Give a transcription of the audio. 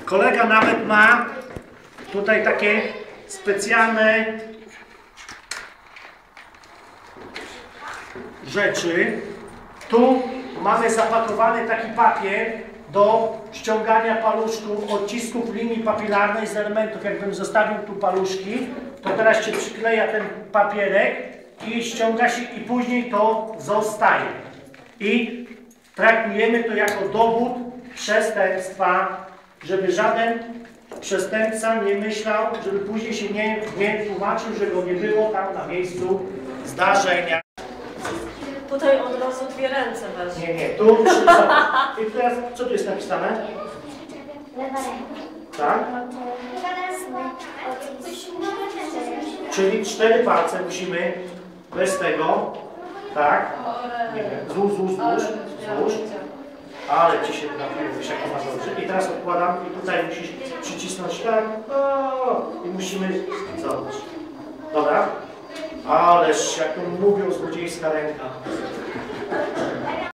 Kolega nawet ma tutaj takie specjalne rzeczy. Tu mamy zapakowany taki papier do ściągania paluszków, odcisków linii papilarnej z elementów. Jakbym zostawił tu paluszki, to teraz się przykleja ten papierek i ściąga się i później to zostaje. I traktujemy to jako dowód przestępstwa, żeby żaden przestępca nie myślał, żeby później się nie tłumaczył, że go nie było tam na miejscu zdarzenia. Tutaj od razu dwie ręce weź. Nie, tu. I teraz, co tu jest napisane? Lewa ręka. Tak? Czyli 4 palce musimy bez tego, tak? Nie wiem, złóż. Ale ci się napiłeś, jak masz dobrze. I teraz odkładam i tutaj musisz przycisnąć tak. I musimy, zobacz. Dobra? Ależ, jak to mówią, złodziejska ręka.